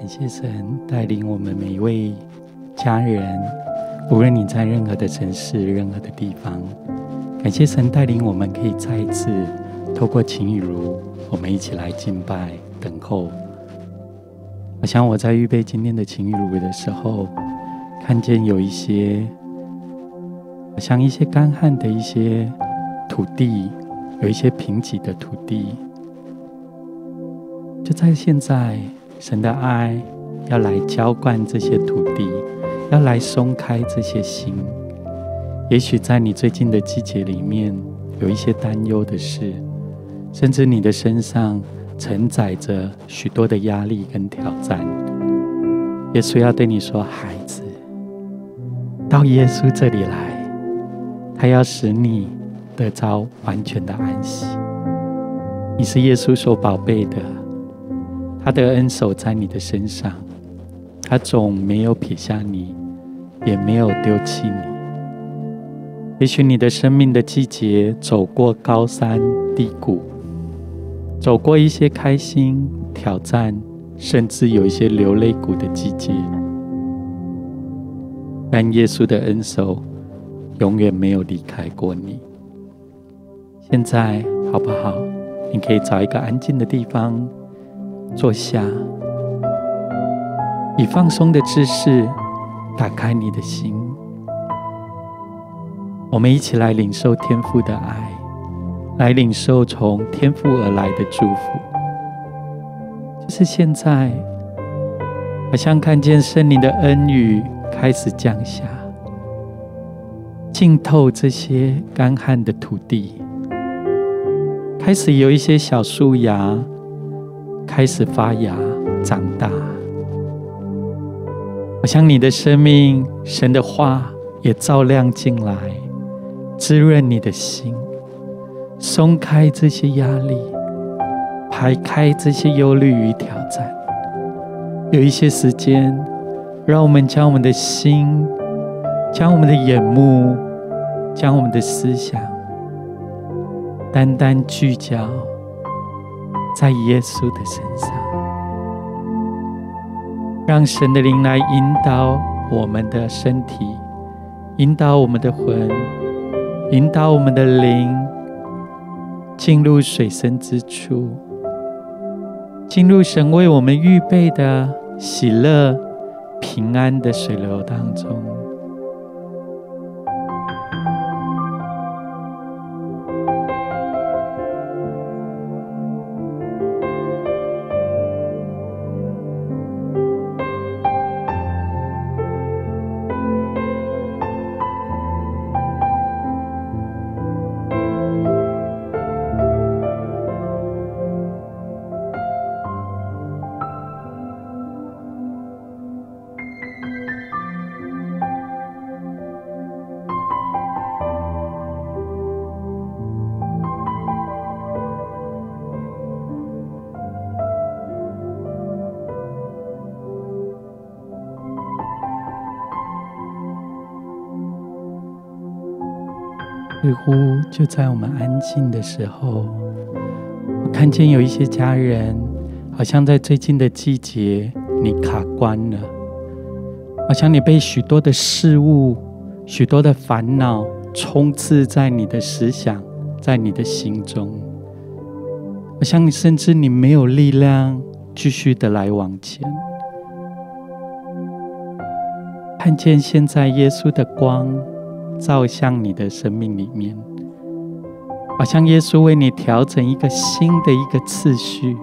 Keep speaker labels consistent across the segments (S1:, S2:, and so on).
S1: 感谢神带领我们每一位家人，无论你在任何的城市、任何的地方，感谢神带领我们可以再一次透过情雨如，我们一起来敬拜、等候。好像我在预备今天的情雨如的时候，看见有一些好像一些干旱的一些土地，有一些贫瘠的土地，就在现在，神的爱要来浇灌这些土地，要来松开这些心。也许在你最近的季节里面，有一些担忧的事，甚至你的身上承载着许多的压力跟挑战。耶稣要对你说，孩子，到耶稣这里来，他要使你得着完全的安息。你是耶稣所宝贝的，他的恩手在你的身上，他总没有撇下你，也没有丢弃你。也许你的生命的季节走过高山低谷，走过一些开心挑战，甚至有一些流泪谷的季节，但耶稣的恩手永远没有离开过你。现在好不好？你可以找一个安静的地方坐下，以放松的姿势打开你的心。我们一起来领受天父的爱，来领受从天父而来的祝福。就是现在，好像看见圣灵的恩雨开始降下，浸透这些干旱的土地，开始有一些小树芽开始发芽长大。好像你的生命，神的话也照亮进来，滋润你的心，松开这些压力，排开这些忧虑与挑战。有一些时间，让我们将我们的心，将我们的眼目，将我们的思想单单聚焦在耶稣的身上，让神的灵来引导我们的身体，引导我们的魂，引导我们的灵进入水深之处，进入神为我们预备的喜乐平安的水流当中。似乎就在我们安静的时候，我看见有一些家人，好像在最近的季节你卡关了，好像你被许多的事物、许多的烦恼充斥在你的思想，在你的心中，好像甚至你没有力量继续的来往前。看见现在耶稣的光照向你的生命里面，好像耶稣为你调整一个新的一个次序，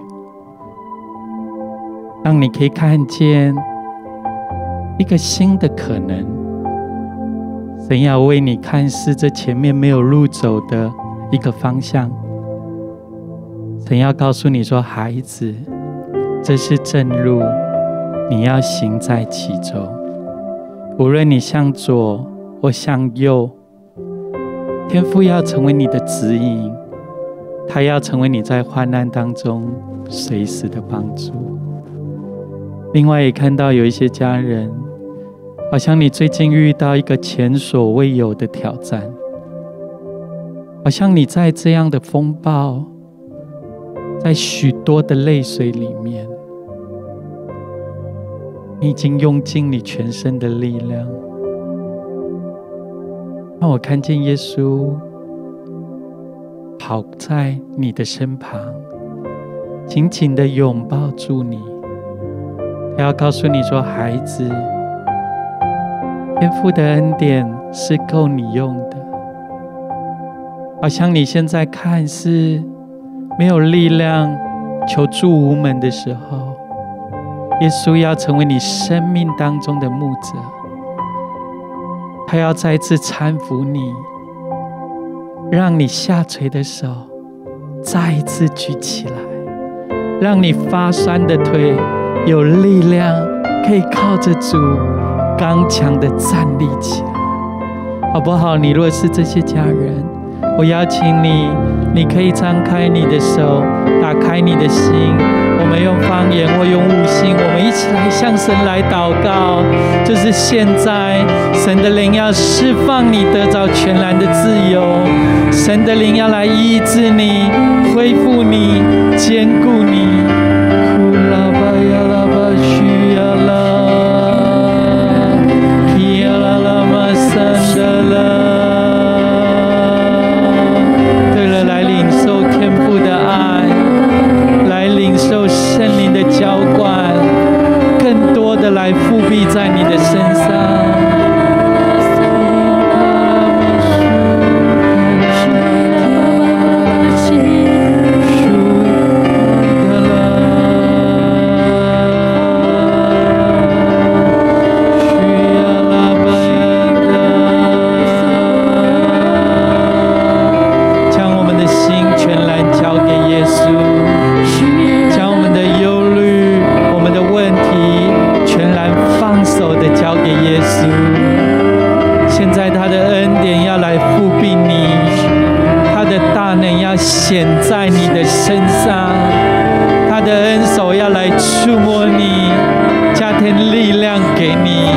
S1: 让你可以看见一个新的可能。神要为你看似这前面没有路走的一个方向，神要告诉你说，孩子，这是正路，你要行在其中。无论你向左或向右，天父要成为你的指引，他要成为你在患难当中随时的帮助。另外也看到有一些家人，好像你最近遇到一个前所未有的挑战，好像你在这样的风暴，在许多的泪水里面， 你已经用尽你全身的力量，让我看见耶稣跑在你的身旁，紧紧地拥抱住你。他要告诉你说，孩子，天父的恩典是够你用的。好像你现在看似没有力量，求助无门的时候，耶稣要成为你生命当中的牧者，他要再次搀扶你，让你下垂的手再一次举起来，让你发酸的腿有力量，可以靠着主刚强的站立起来，好不好？你若是这些家人，我邀请你，你可以张开你的手，打开你的心，我们用方言或用悟性，我们一起来向神来祷告。就是现在，神的灵要释放你，得着全然的自由，神的灵要来医治你，恢复你，坚固你。对了，来领受天父的爱，来领受圣灵的浇灌，更多的来复辟在你的身上。显在你的身上，他的恩手要来触摸你，加添力量给你。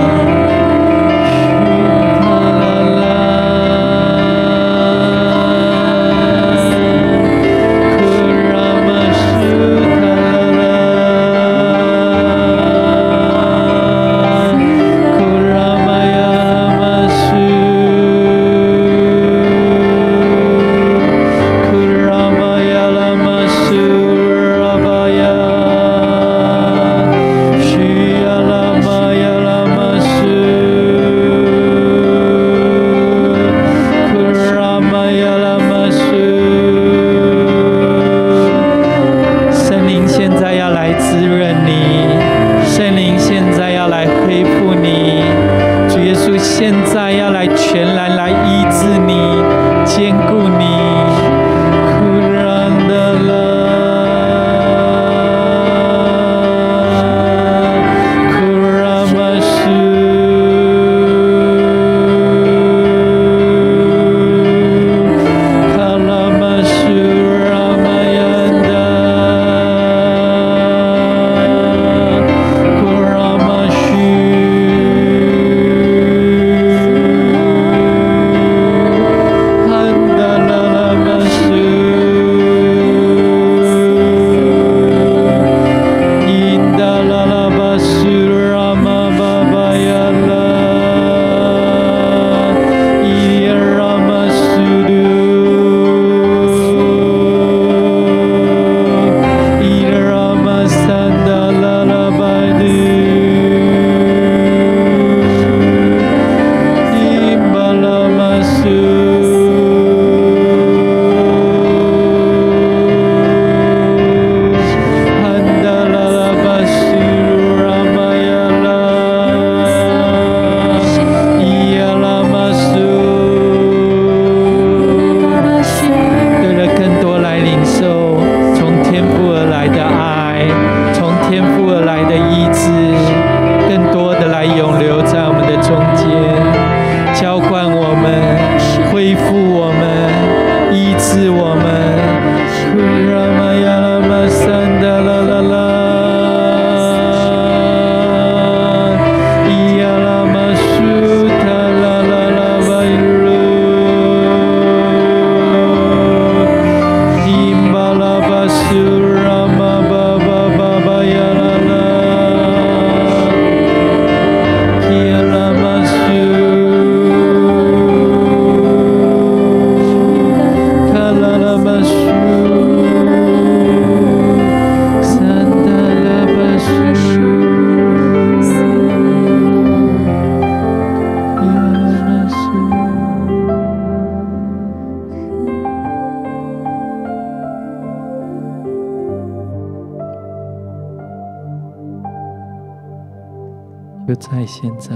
S1: 就在现在，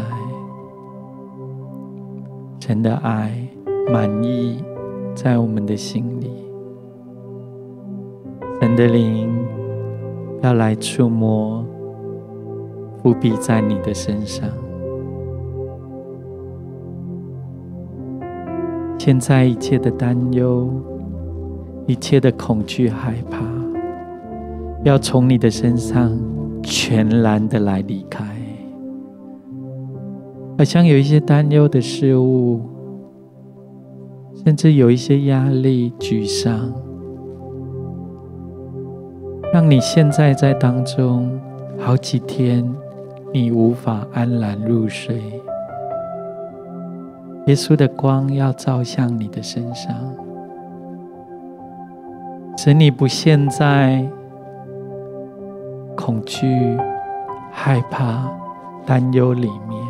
S1: 神的爱满溢在我们的心里，神的灵要来触摸，伏笔在你的身上。现在一切的担忧，一切的恐惧害怕，要从你的身上全然的来离开。好像有一些担忧的事物，甚至有一些压力沮丧，让你现在在当中好几天你无法安然入睡。耶稣的光要照向你的身上，使你不陷在恐惧、害怕、担忧里面。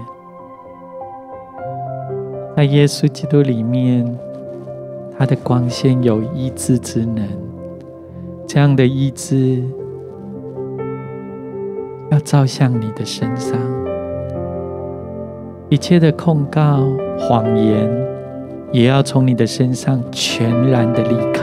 S1: 在耶稣基督里面，他的光线有医治之能，这样的医治要照向你的身上。一切的控告、谎言也要从你的身上全然的离开。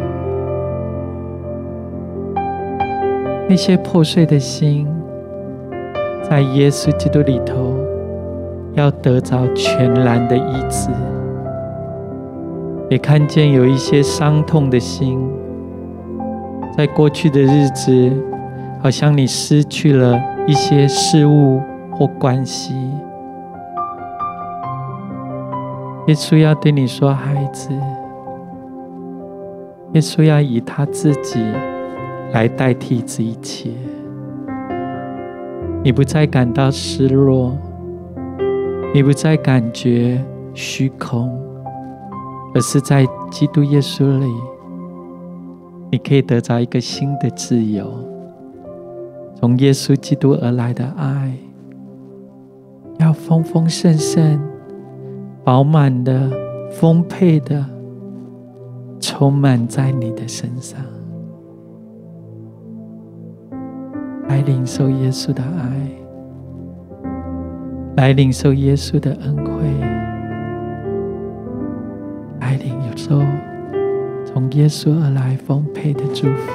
S1: 那些破碎的心，在耶稣基督里头要得着全然的医治。也看见有一些伤痛的心，在过去的日子，好像你失去了一些事物或关系。耶稣要对你说，孩子，耶稣要以他自己来代替这一切。你不再感到失落，你不再感觉虚空，而是在基督耶稣里，你可以得着一个新的自由。从耶稣基督而来的爱，要丰丰盛盛、饱满的、丰沛的充满在你的身上。来领受耶稣的爱，来领受耶稣的恩惠，来领受从耶稣而来丰沛的祝福。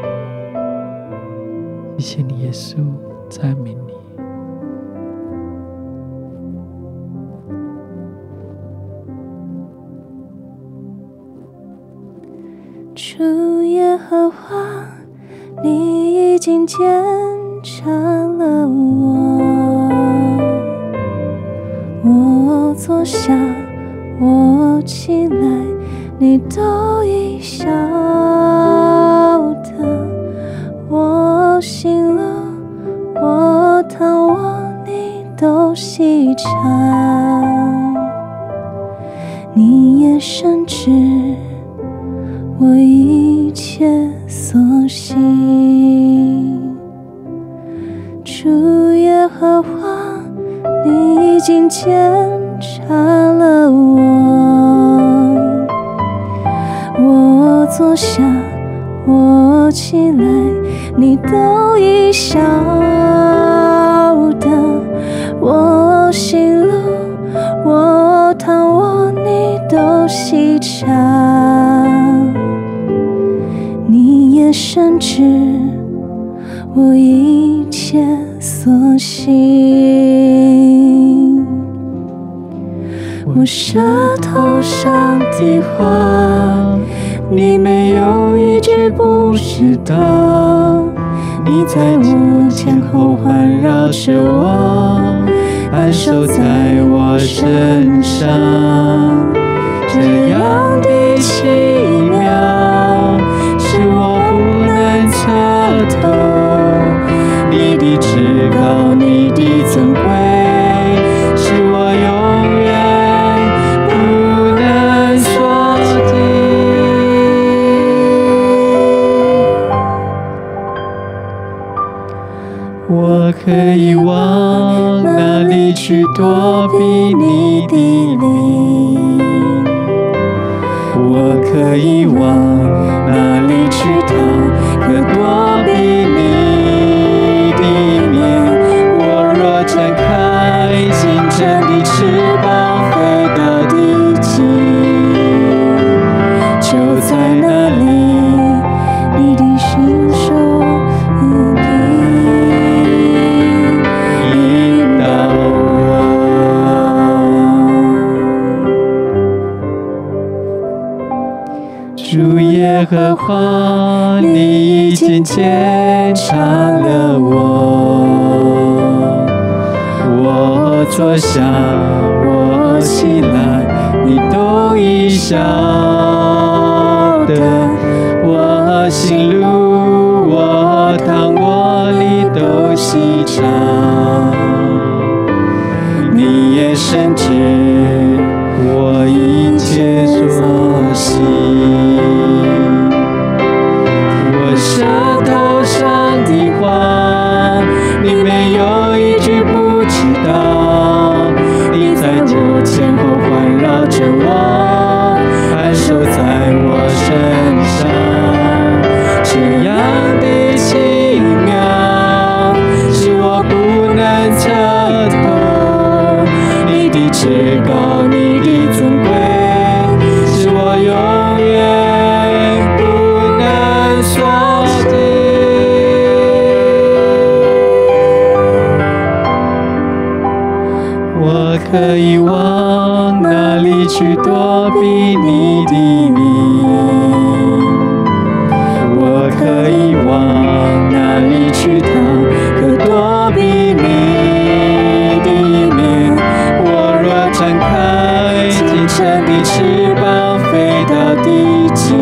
S1: 谢谢你，耶稣，赞美你。
S2: 主耶和华，你已经检查了我坐下，我起来，你都已晓得。我醒了，我躺卧，你都细察。你也深知我一切所行。主耶和华，你已经检查了我坐下，我起来，你都已晓得。我醒了，我躺卧，你都细察。你也深知我一切所行。我舌头上的话，你没有一句不知道。你在我前后环绕着我，安守在我身上，这样的奇妙，是我不能测透。你的至高，你的尊贵，是我永远不能所及。我可以往哪里去躲避你的灵？我可以往哪里去逃，可躲避你的面？我若睁开
S1: 和华，你已经检查了我坐下，我起来，你都已晓得。我行路，我躺卧，你都细察。你也深知我一切所行。我舌头上的话，你没有一句不知道。你在我前后环绕着我，安守在我身上，这样的奇妙，是我不能测透。你的至高，你的尊贵，是我永远不能所及。我可以往哪里去躲避你的名？我可以往哪里去逃，可躲避你的面？我若展开清晨的翅膀，飞到地极，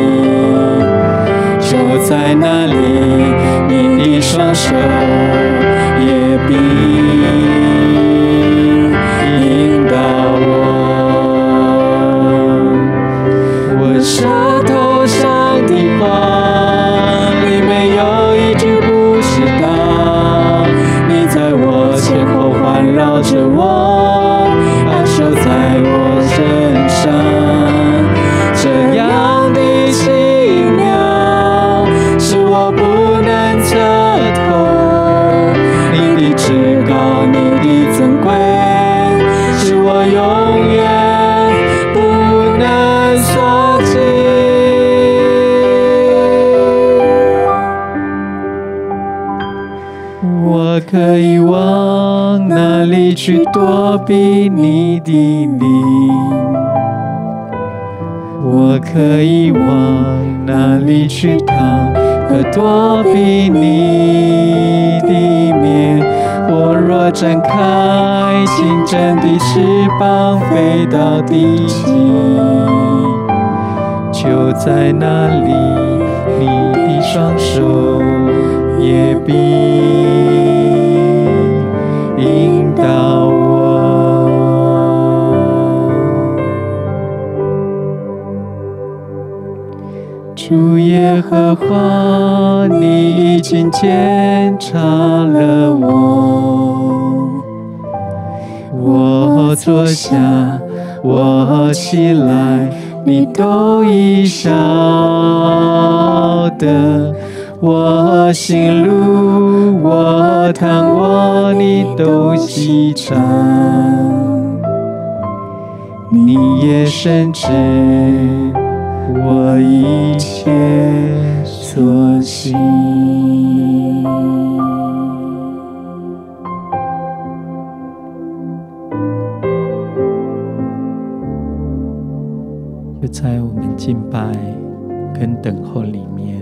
S1: 就在那里，你的双手也必引导我舌头上的话，你没有一句不知道。你在我前后环绕着我，安守在我身上，这样的奇妙，是我不能测透。你的至高，你的尊贵，是我永远不能所及。我可以往哪里去躲避你的名？我可以往哪里去逃，可躲避你的面？我若展开清晨的翅膀，飞到地极，就在那里，你的双手也必引导我。主耶和华，你已经检查了我坐下，我起来，你都已晓得。我行路，我躺卧，你都细察。你也深知我一切所行。就在我们敬拜跟等候里面，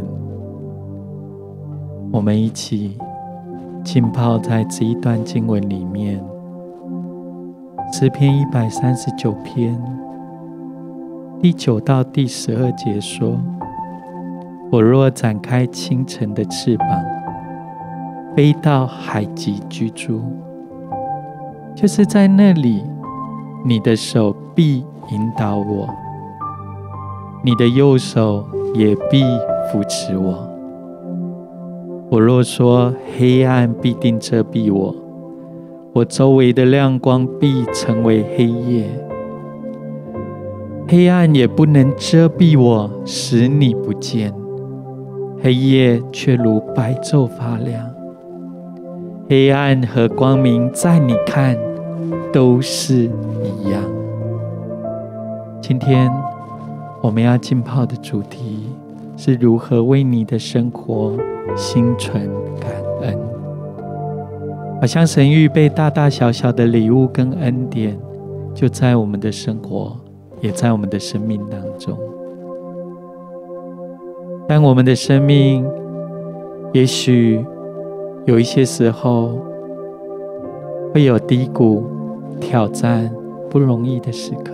S1: 我们一起浸泡在这一段经文里面。诗篇139篇第9到第12节说：我若展开清晨的翅膀，飞到海极居住，就是在那里，你的手必引导我，你的右手也必扶持我。我若说黑暗必定遮蔽我，我周围的亮光必成为黑夜，黑暗也不能遮蔽我，使你不见，黑夜却如白昼发亮。黑暗和光明在你看都是一样。今天我们要浸泡的主题是如何为你的生活心存感恩。好像神预备大大小小的礼物跟恩典，就在我们的生活，也在我们的生命当中。 但我们的生命也许有一些时候会有低谷、挑战、不容易的时刻，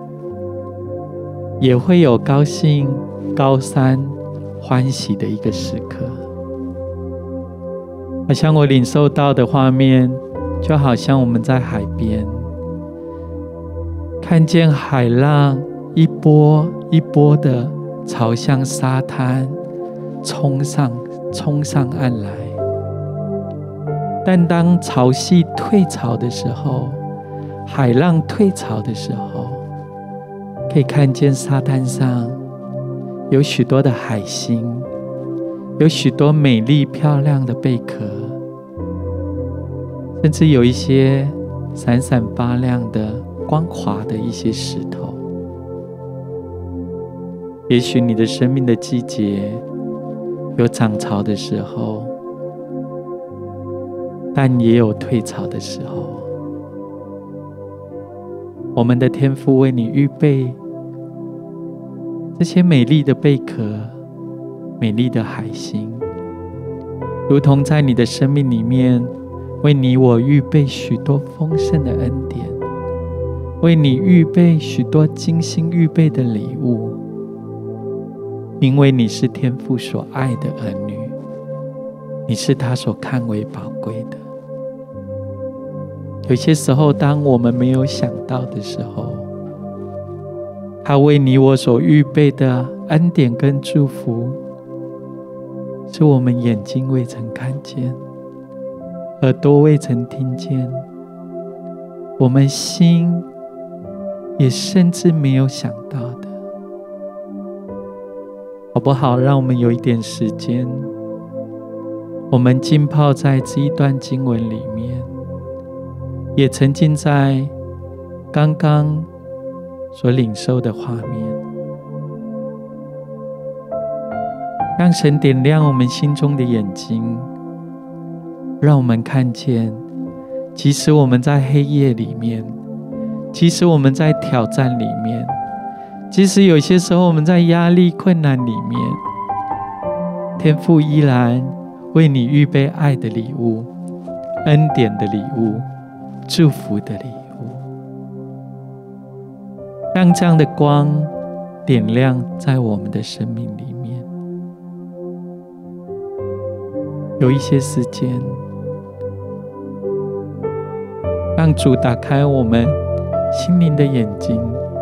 S1: 也会有高兴、高山、欢喜的一个时刻。好像我领受到的画面，就好像我们在海边，看见海浪一波一波的朝向沙滩冲上岸来。但当潮汐退潮的时候，海浪退潮的时候，可以看见沙滩上有许多的海星，有许多美丽漂亮的贝壳，甚至有一些闪闪发亮的光滑的一些石头。也许你的生命的季节有涨潮的时候，但也有退潮的时候。我们的天父为你预备这些美丽的贝壳、美丽的海星，如同在你的生命里面为你我预备许多丰盛的恩典，为你预备许多精心预备的礼物，因为你是天父所爱的儿女，你是他所看为宝贵的。有些时候当我们没有想到的时候，他为你我所预备的恩典跟祝福，是我们眼睛未曾看见，耳朵未曾听见，我们心也甚至没有想到的。好不好？让我们有一点时间，我们浸泡在这一段经文里面，也沉浸在刚刚所领受的画面，让神点亮我们心中的眼睛，让我们看见，即使我们在黑夜里面，即使我们在挑战里面，即使有些时候我们在压力困难里面，天父依然为你预备爱的礼物、恩典的礼物、祝福的礼物，让这样的光点亮在我们的生命里面。有一些时间，让主打开我们心灵的眼睛，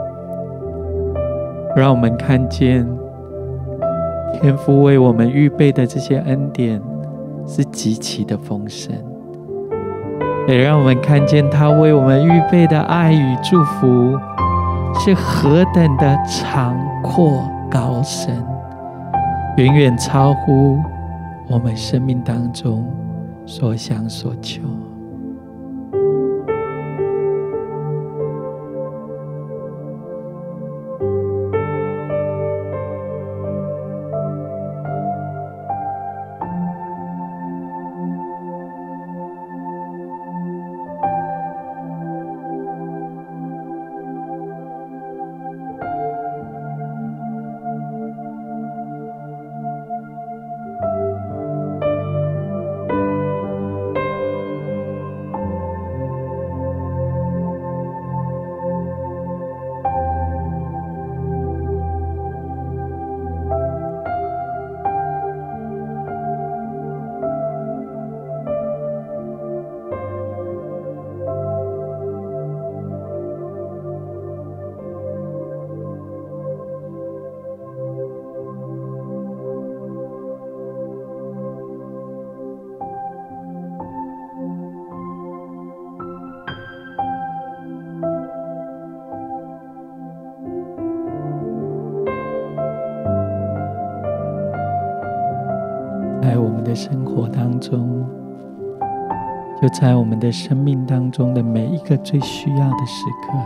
S1: 让我们看见天父为我们预备的这些恩典是极其的丰盛，也让我们看见他为我们预备的爱与祝福是何等的长阔高深，远远超乎我们生命当中所想所求。在我们的生活当中，就在我们的生命当中的每一个最需要的时刻，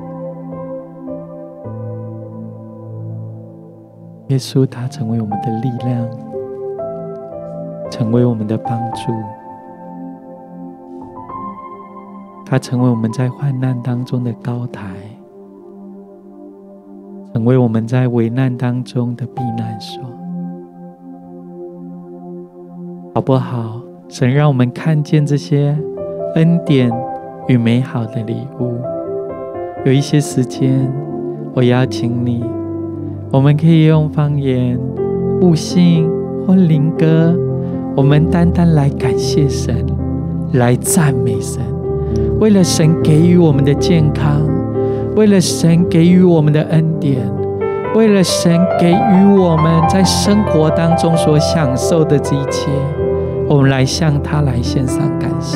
S1: 耶稣他成为我们的力量，成为我们的帮助，他成为我们在患难当中的高台，成为我们在危难当中的避难所。 好不好？神让我们看见这些恩典与美好的礼物。有一些时间，我邀请你，我们可以用方言、悟性或灵歌，我们单单来感谢神，来赞美神。为了神给予我们的健康，为了神给予我们的恩典，为了神给予我们在生活当中所享受的这一切，我们来向他来献上感谢。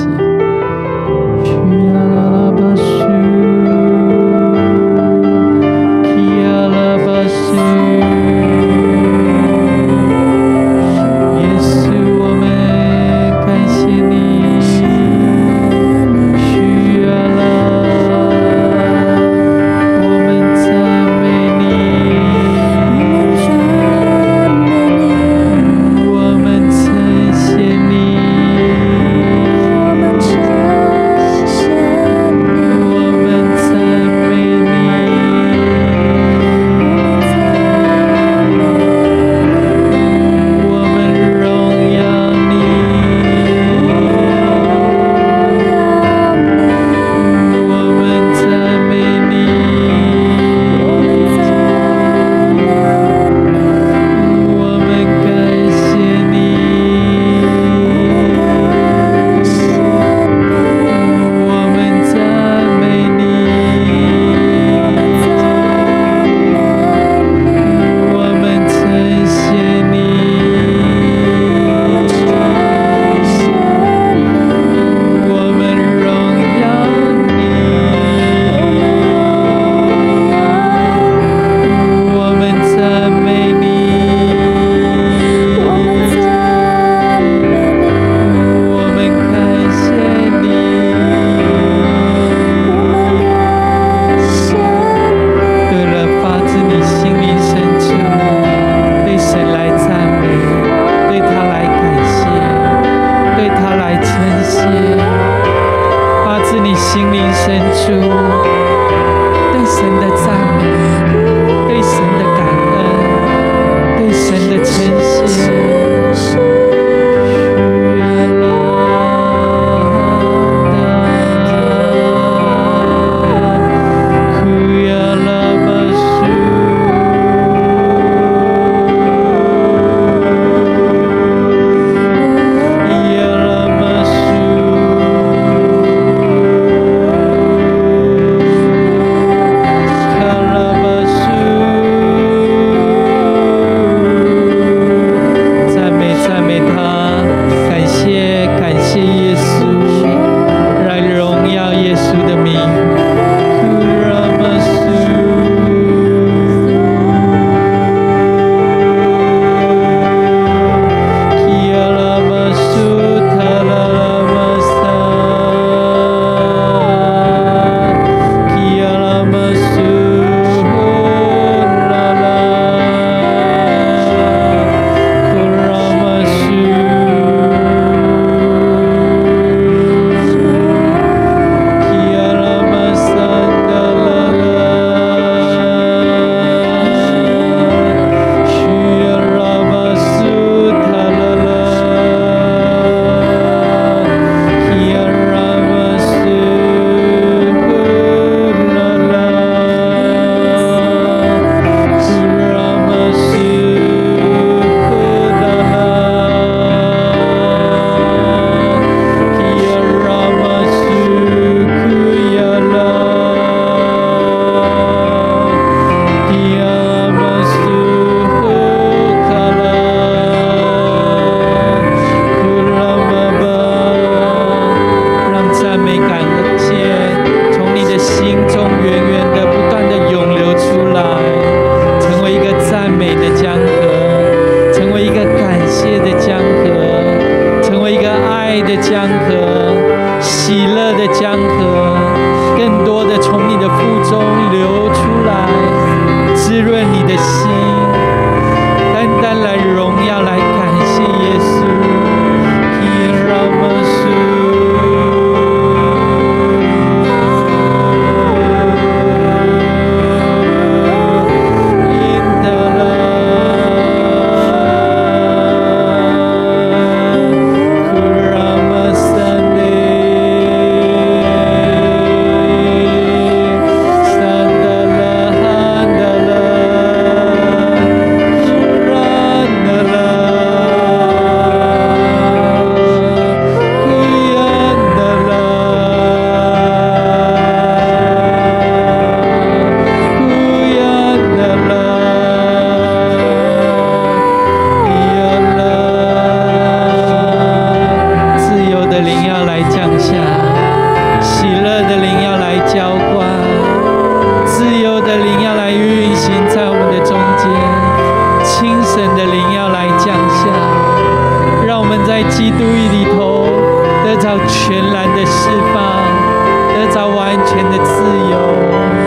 S1: 里头得着全然的释放，得着完全的自由。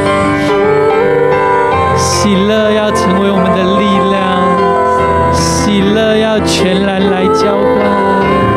S1: 喜乐要成为我们的力量，喜乐要全然来浇灌。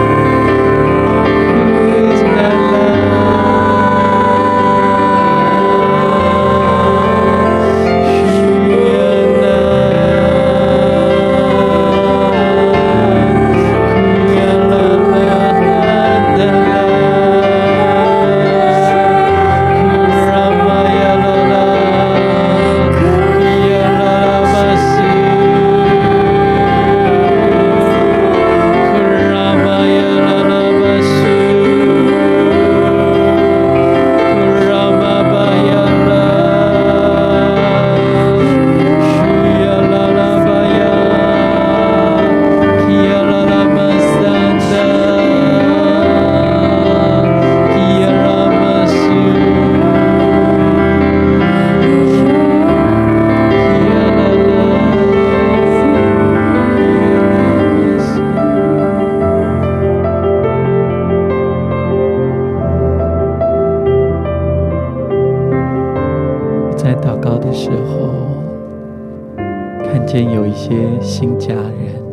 S1: 在祷告的时候，看见有一些新家人，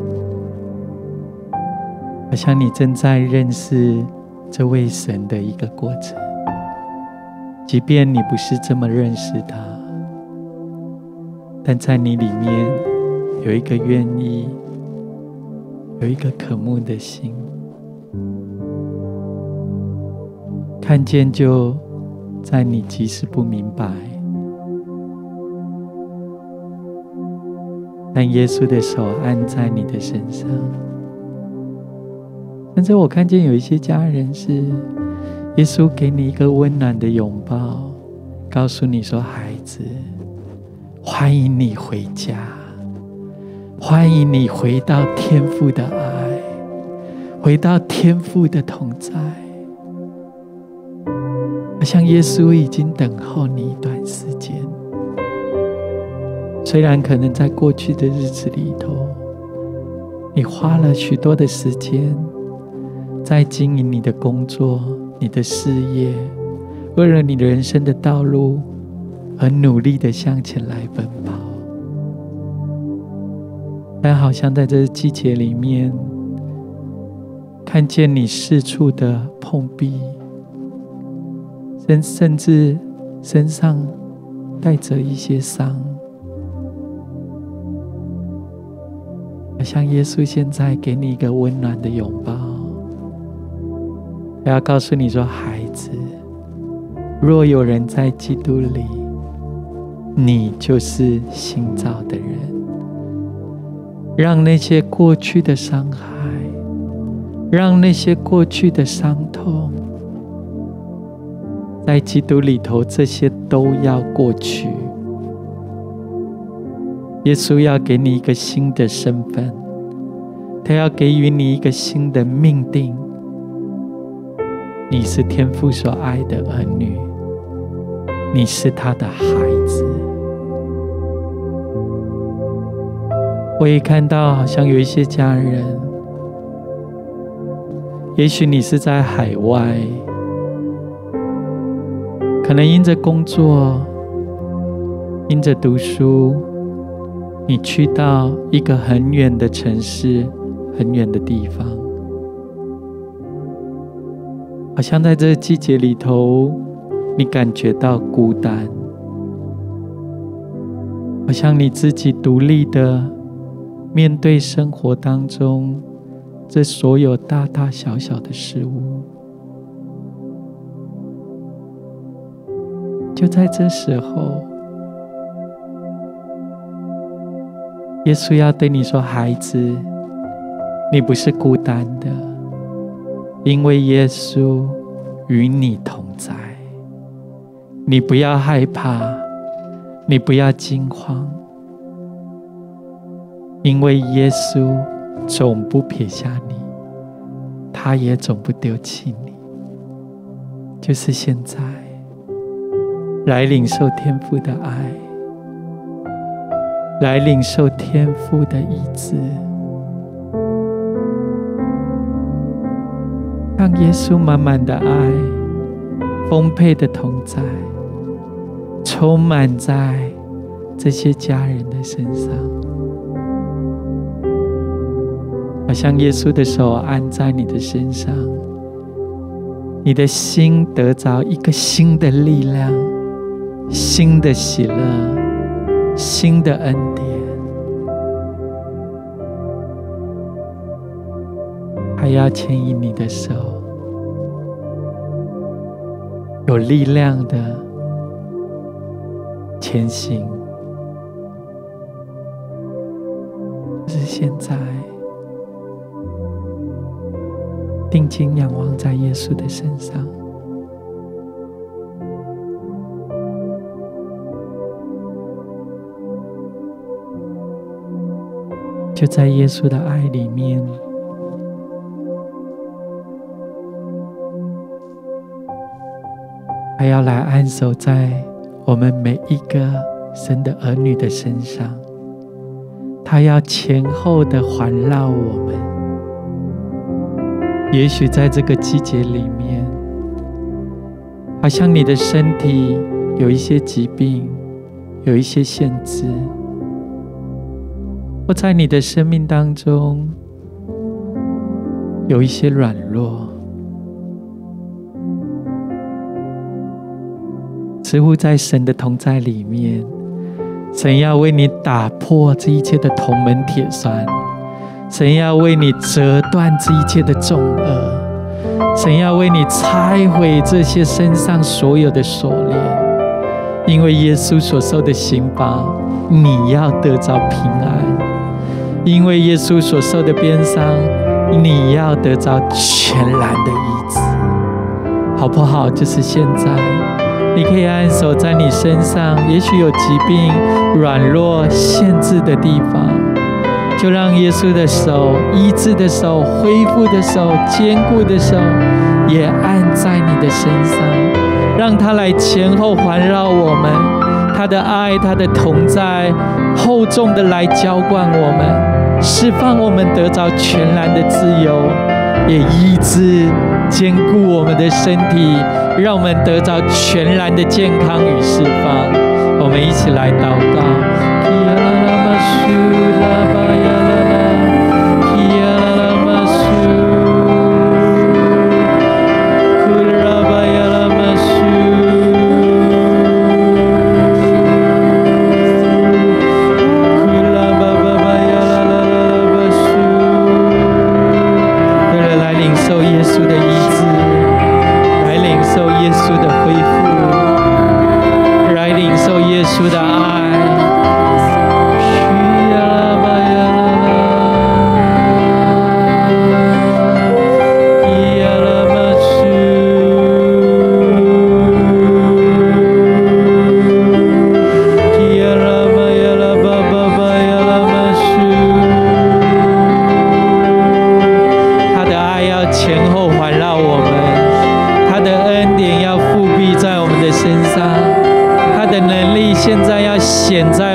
S1: 好像你正在认识这位神的一个过程，即便你不是这么认识他，但在你里面有一个愿意，有一个渴慕的心，看见就在你即使不明白，但耶稣的手按在你的身上。甚至我看见有一些家人是耶稣给你一个温暖的拥抱，告诉你说，孩子，欢迎你回家，欢迎你回到天父的爱，回到天父的同在。好像耶稣已经等候你一段时间，虽然可能在过去的日子里头，你花了许多的时间在经营你的工作、你的事业，为了你的人生的道路而努力的向前来奔跑，但好像在这季节里面，看见你四处的碰壁，甚至身上带着一些伤，好像耶稣现在给你一个温暖的拥抱，他要告诉你说，孩子，若有人在基督里，你就是新造的人。让那些过去的伤害，让那些过去的伤痛，在基督里头，这些都要过去。耶稣要给你一个新的身份，他要给予你一个新的命定，你是天父所爱的儿女，你是他的孩子。我也看到好像有一些家人，也许你是在海外，可能因着工作，因着读书，你去到一个很远的城市，很远的地方，好像在这个季节里头，你感觉到孤单，好像你自己独立的面对生活当中这所有大大小小的事物。就在这时候，耶稣要对你说，孩子，你不是孤单的，因为耶稣与你同在。你不要害怕，你不要惊慌，因为耶稣总不撇下你，他也总不丢弃你。就是现在，来领受天父的爱，来领受天父的医治。 让耶稣满满的爱、丰沛的同在，充满在这些家人的身上，好像耶稣的手按在你的身上，你的心得着一个新的力量、新的喜乐、新的恩典。还要牵引你的手，有力量的前行。就是现在，定睛仰望在耶稣的身上，就在耶稣的爱里面，还要来安守在我们每一个神的儿女的身上，他要前后的环绕我们。也许在这个季节里面，好像你的身体有一些疾病，有一些限制，或在你的生命当中有一些软弱，似乎在神的同在里面，神要为你打破这一切的铜门铁栓，神要为你折断这一切的重轭，神要为你拆毁这些身上所有的锁链，因为耶稣所受的刑罚，你要得着平安；因为耶稣所受的鞭伤，你要得着全然的医治，好不好？就是现在，你可以按手在你身上，也许有疾病、软弱、限制的地方，就让耶稣的手、医治的手、恢复的手、坚固的手，也按在你的身上，让他来前后环绕我们，他的爱、他的同在，厚重的来浇灌我们，释放我们得着全然的自由，也医治、坚固我们的身体，让我们得着全然的健康与释放。我们一起来祷告。显在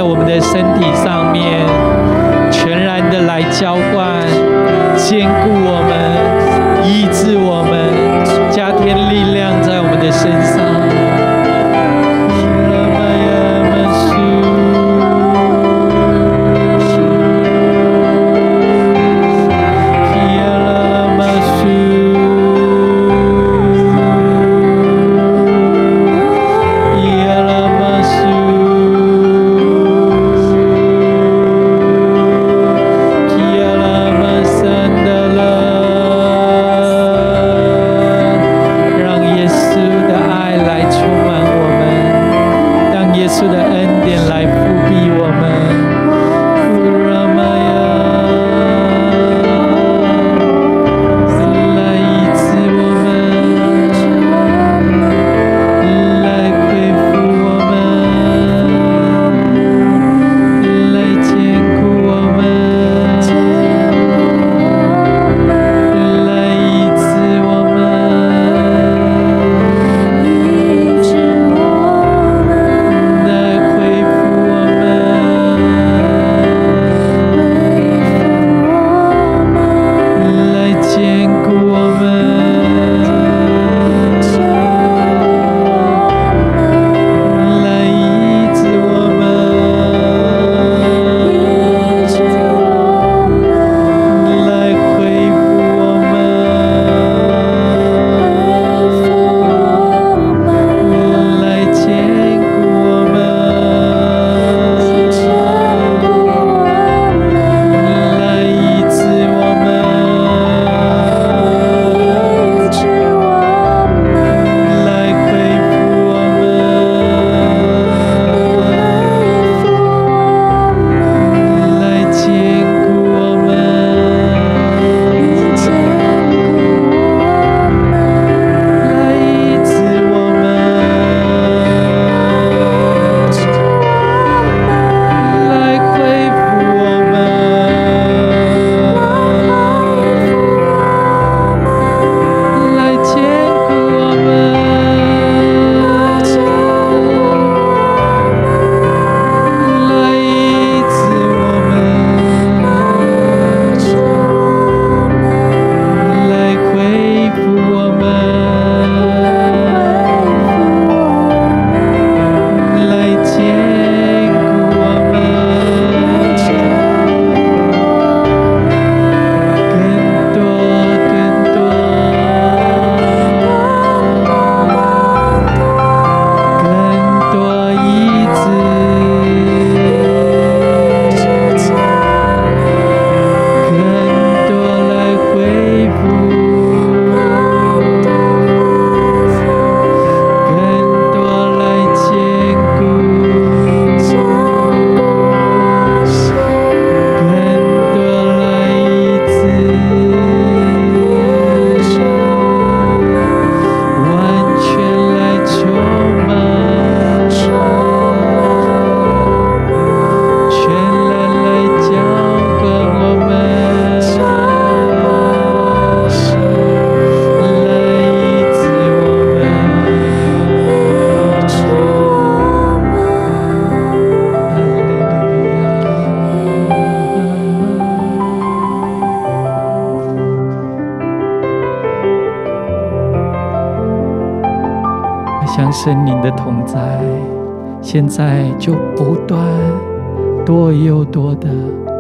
S1: 像圣灵的同在，现在就不断多又多的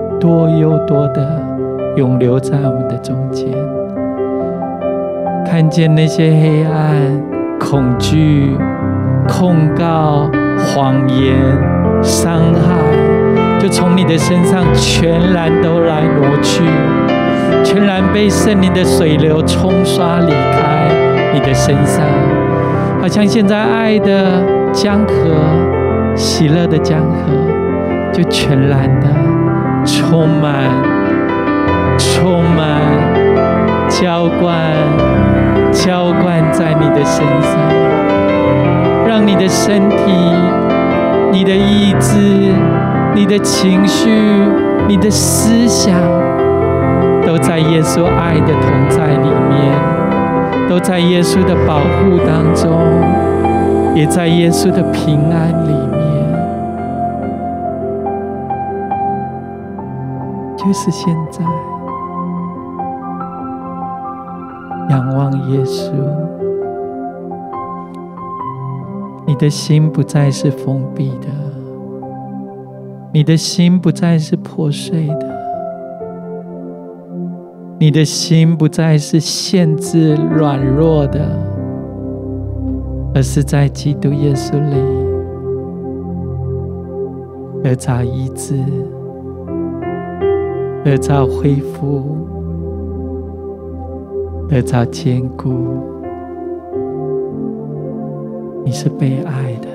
S1: 涌流在我们的中间，看见那些黑暗、恐惧、控告、谎言、伤害，就从你的身上全然都来挪去，全然被圣灵的水流冲刷离开你的身上，好像现在爱的江河、喜乐的江河，就全然的充满、浇灌在你的身上，让你的身体、你的意志、你的情绪、你的思想，都在耶稣爱的同在里面，都在耶稣的保护当中，也在耶稣的平安里面。就是现在，仰望耶稣，你的心不再是封闭的，你的心不再是破碎的，你的心不再是限制软弱的，而是在基督耶稣里得着医治，得着恢复，得着坚固。你是被爱的，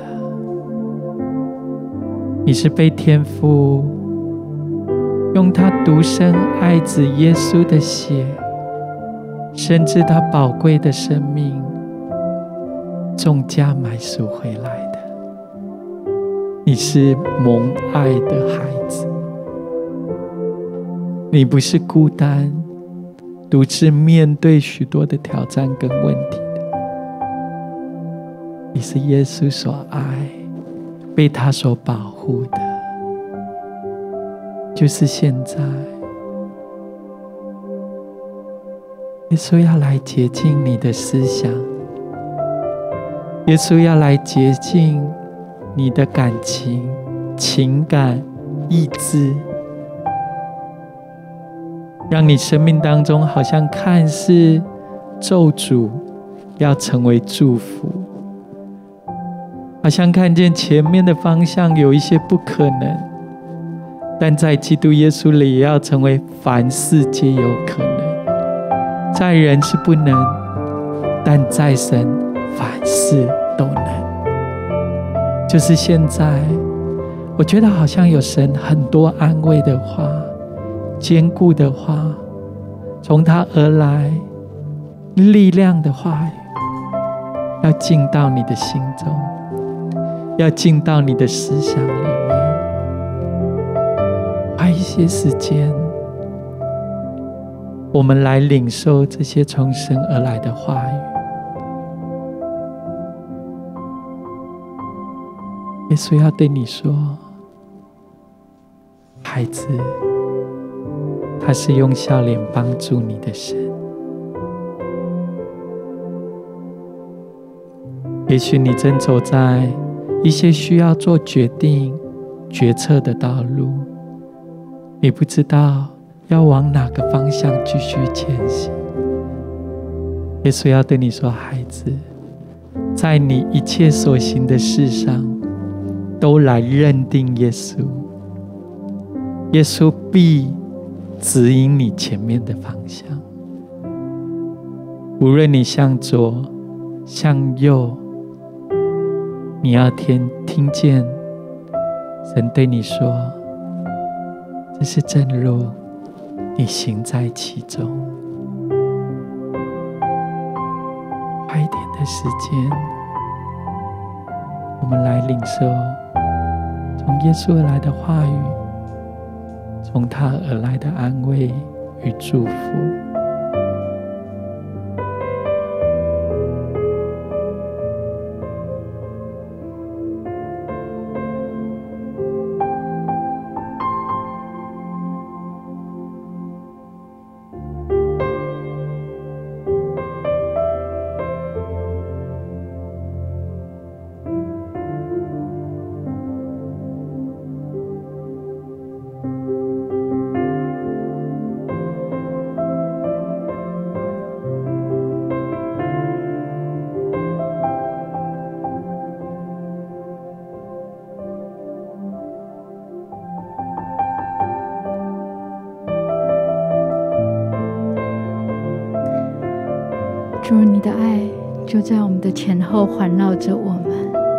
S1: 你是被天父用他独生爱子耶稣的血，甚至他宝贵的生命，重价买赎回来的。你是蒙爱的孩子，你不是孤单独自面对许多的挑战跟问题的，你是耶稣所爱，被他所保护的。就是现在，耶稣要来洁净你的思想，耶稣要来洁净你的感情、情感、意志，让你生命当中好像看似咒诅要成为祝福，好像看见前面的方向有一些不可能，但在基督耶稣里也要成为凡事皆有可能。在人是不能，但在神凡事都能。就是现在，我觉得好像有神很多安慰的话、坚固的话，从他而来力量的话语，要进到你的心中，要进到你的思想里面。花一些时间，我们来领受这些从神而来的话语。耶稣要对你说，孩子，他是用笑脸帮助你的神。也许你正走在一些需要做决定、决策的道路，你不知道要往哪个方向继续前行。耶稣要对你说，孩子，在你一切所行的事上，都来认定耶稣，耶稣必指引你前面的方向。无论你向左向右，你要听见神对你说，这是正路，你行在其中。花一点的时间，我们来领受从耶稣而来的话语，从他而来的安慰与祝福。
S2: 你的爱就在我们的前后环绕着我们。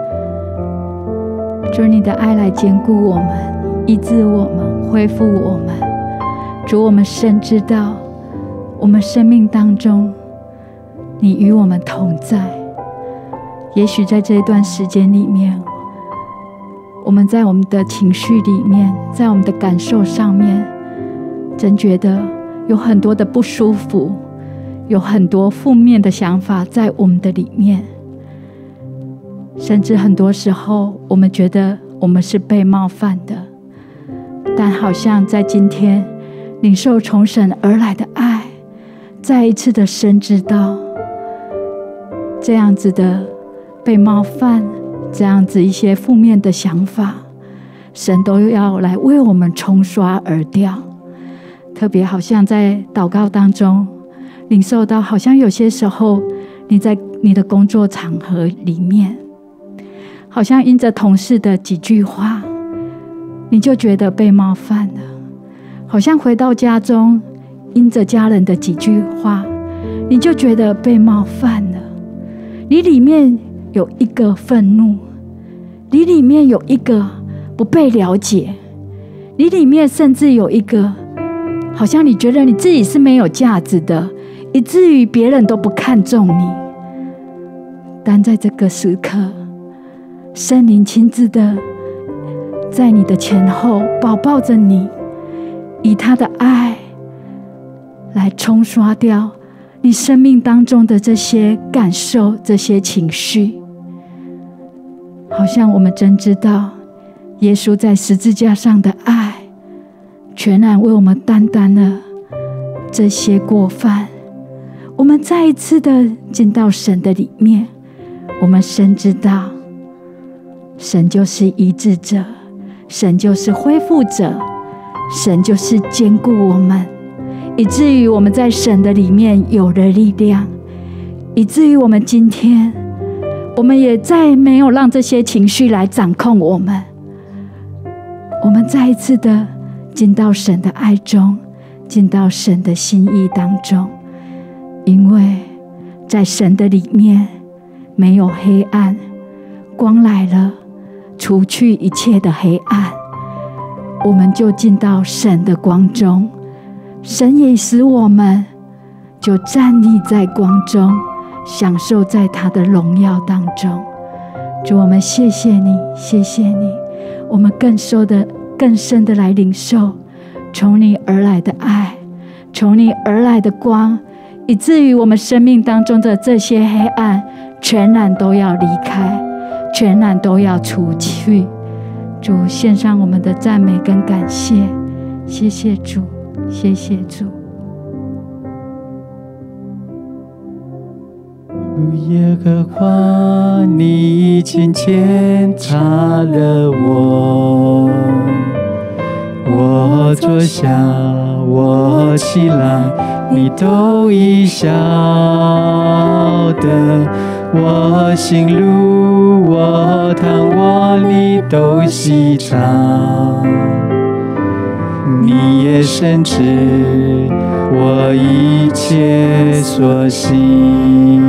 S2: 主，你的爱来坚固我们，医治我们，恢复我们。主，我们深知道我们生命当中你与我们同在。也许在这一段时间里面，我们在我们的情绪里面，在我们的感受上面，真觉得有很多的不舒服，有很多负面的想法在我们的里面。甚至很多时候我们觉得我们是被冒犯的，但好像在今天领受从神而来的爱，再一次的深知道这样子的被冒犯，这样子一些负面的想法，神都要来为我们冲刷而掉。特别好像在祷告当中领受到，好像有些时候你在你的工作场合里面，好像因着同事的几句话，你就觉得被冒犯了；好像回到家中，因着家人的几句话，你就觉得被冒犯了。你里面有一个愤怒，你里面有一个不被了解，你里面甚至有一个好像你觉得你自己是没有价值的，以至于别人都不看重你。但在这个时刻，圣灵亲自的在你的前后抱抱着你，以他的爱来冲刷掉你生命当中的这些感受，这些情绪。好像我们真知道耶稣在十字架上的爱，全然为我们担当了这些过犯。我们再一次的进到神的里面，我们深知道神就是医治者，神就是恢复者，神就是坚固我们，以至于我们在神的里面有了力量，以至于我们今天我们也再没有让这些情绪来掌控我们。我们再一次的进到神的爱中，进到神的心意当中，因为在神的里面没有黑暗，光来了，除去一切的黑暗，我们就进到神的光中。神也使我们就站立在光中，享受在他的荣耀当中。主，我们谢谢你，谢谢你，我们更深的来领受从你而来的爱，从你而来的光，以至于我们生命当中的这些黑暗全然都要离开，全然都要除去。主，献上我们的赞美跟感谢，谢谢主，谢谢主。
S1: 耶和华，你已经检查了我，我坐下，我起来，你都已晓得。我行路，我躺卧，你都细察。你也深知我一切所行，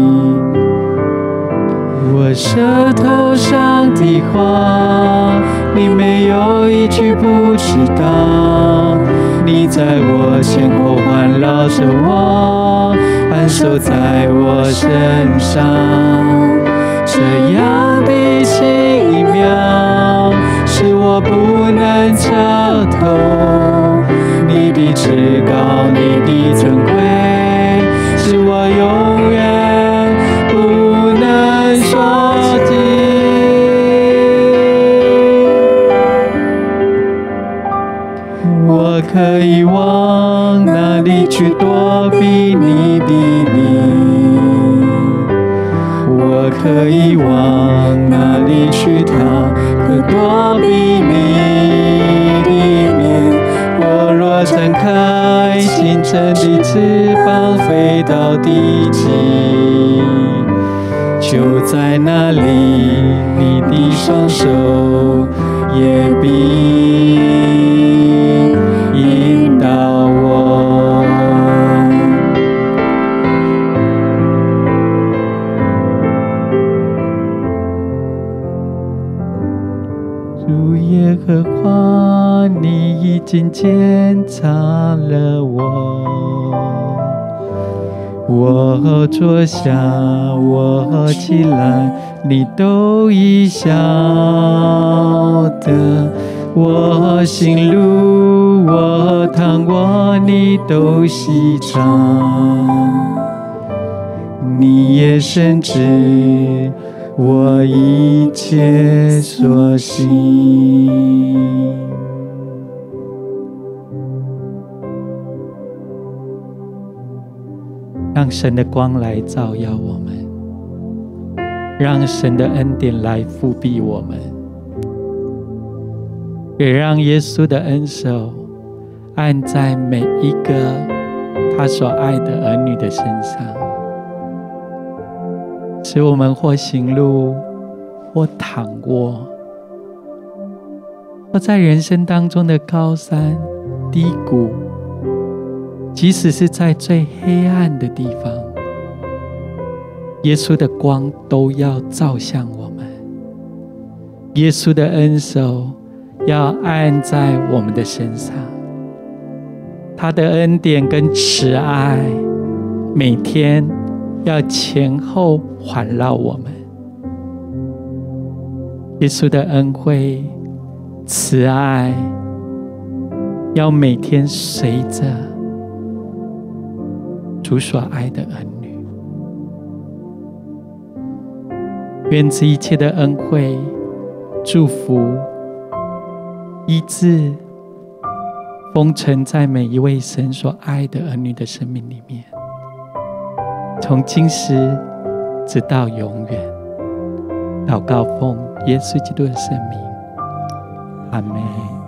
S1: 我舌头上的话，你没有一句不知道。你在我前后环绕着我，安守在我身上，这样的奇妙，使我不能瞧透。你的至高，你的尊贵，使我永远不能说尽。我可以往哪里去躲避你的名？我可以往哪里去逃，可躲避你的面？我若展开清晨的翅膀，飞到地极，就在那里，你的双手也必引导我。 经检查了我坐下，我起来，你都已晓得。我行路，我躺卧，你都细察。你也深知我一切所行。让神的光来照耀我们，让神的恩典来覆庇我们，也让耶稣的恩手按在每一个他所爱的儿女的身上，使我们或行路，或躺卧，或在人生当中的高山低谷，即使是在最黑暗的地方，耶稣的光都要照向我们，耶稣的恩手要按在我们的身上，他的恩典跟慈爱每天要前后环绕我们。耶稣的恩惠慈爱要每天随着主所爱的儿女。愿这一切的恩惠祝福医治封存在每一位神所爱的儿女的生命里面，从今时直到永远。祷告奉耶稣基督的圣名，阿们。